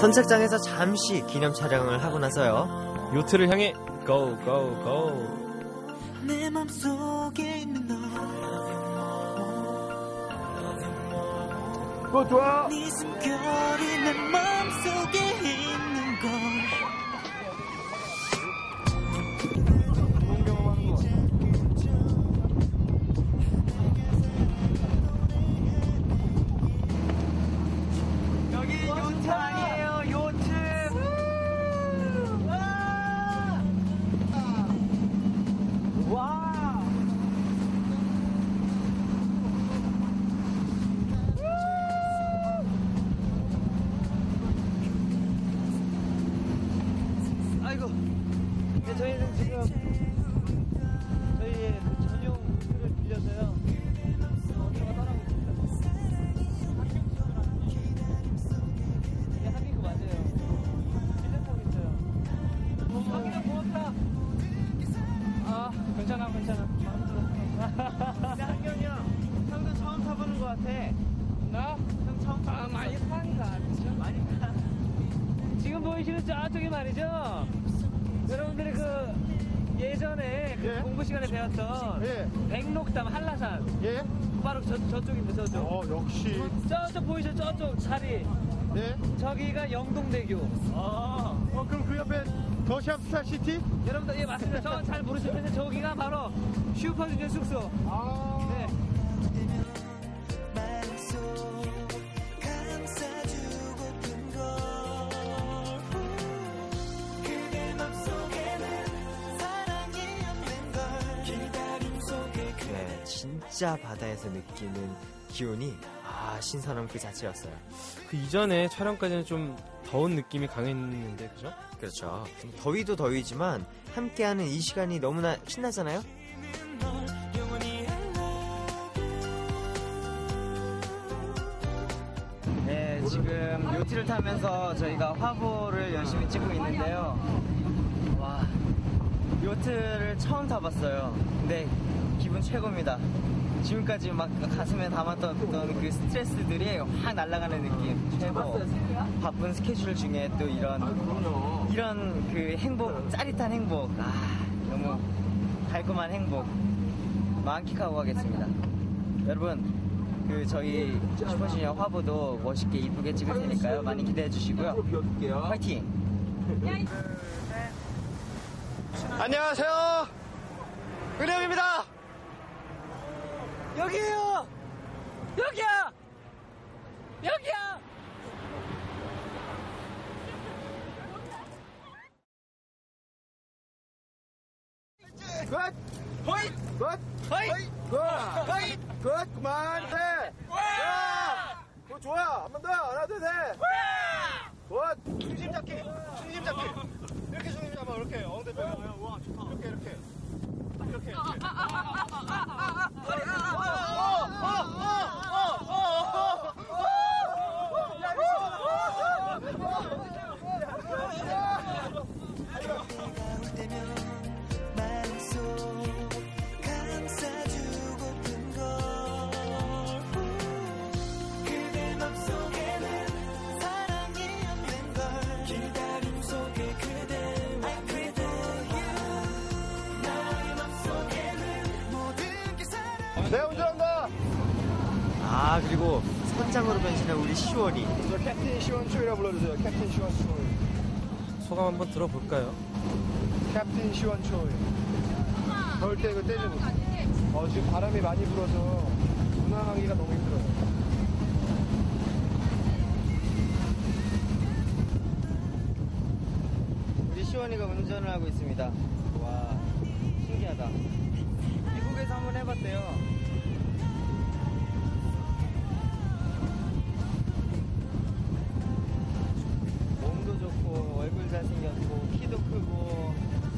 선착장에서 잠시 기념 촬영을 하고 나서요. 요트를 향해 go go go. 내 맘속에 있는 너 좋아. 네 숨결이 내 맘속에 있는 걸 여기 요트 아니에요, 요트. 와. 아이고. 네, 저희는 지금 저희의 그 전용 요트를 빌려서요. 차가 떠나고 있습니다. 네, 하긴 그 맞아요. 빌려타고 있어요. 하기는 고맙다. 아, 괜찮아, 괜찮아. 근데 한경이 형, 형도 처음 타보는 것 같아. 나? 형 처음 타보는 것 많이 타니까, 그쵸? 많이 타. 지금 보이시는 저쪽이 말이죠? 여러분들이 그 예전에 그 예? 공부 시간에 배웠던 예. 백록담 한라산. 예? 바로 저쪽입니다, 저쪽. 역시. 저쪽 보이죠? 저쪽 자리. 네. 저기가 영동대교. 그럼 그 옆에 더샵 스타시티? 여러분들, 예, 맞습니다. 저는 잘 모르실 텐데 저기가 바로 슈퍼주니어 숙소. 네. 마음속 감싸주고픈 걸 그대 맘속에는 사랑이 없는 걸 기다림 속에 네, 진짜 바다에서 느끼는 기온이 신선함 그 자체였어요. 그 이전에 촬영까지는 좀 더운 느낌이 강했는데, 그죠? 그렇죠. 더위도 더위지만 함께하는 이 시간이 너무나 신나잖아요. 네, 지금 요트를 타면서 저희가 화보를 열심히 찍고 있는데요. 와, 요트를 처음 타봤어요. 근데 기분 최고입니다. 지금까지 막 가슴에 담았던 그 스트레스들이 확 날아가는 느낌. 최고. 바쁜 스케줄 중에 또 이런 그 행복, 짜릿한 행복. 너무 달콤한 행복. 만끽하고 가겠습니다. 여러분, 그 저희 슈퍼주니어 화보도 멋있게 이쁘게 찍을 테니까요. 많이 기대해 주시고요. 화이팅! 안녕하세요. 은영입니다. 여기에요! 여기야! 여기야! 굿. 허이. 굿. 허이! 굿. 허이. 굿. 그만. 돼. 와. 좋아. 한 번 더. 하나 둘 셋. 굿. 중심 잡기. 중심 잡기. 이렇게 중심 잡아. 이렇게. 엉덩이 빼고. 와, 좋다. 이렇게. 이렇게. 네, 운전한다. 그리고 선장으로 변신한 우리 시원이. 저 캡틴 시원초이라 불러주세요. 캡틴 시원초이. 소감 한번 들어볼까요? 캡틴 시원초이. 더울 때 이거 떼주고. 지금 바람이 많이 불어서 운항하기가 너무 힘들어요. 우리 시원이가 운전을 하고 있습니다. 와, 신기하다. 미국에서 한번 해봤대요. 몸도 좋고 얼굴 잘생겼고 키도 크고.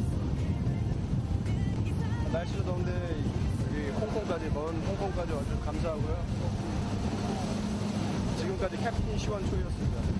날씨도 더운데 여기 홍콩까지, 먼 홍콩까지 와주셔서 감사하고요. 지금까지 캡틴 시원초이였습니다.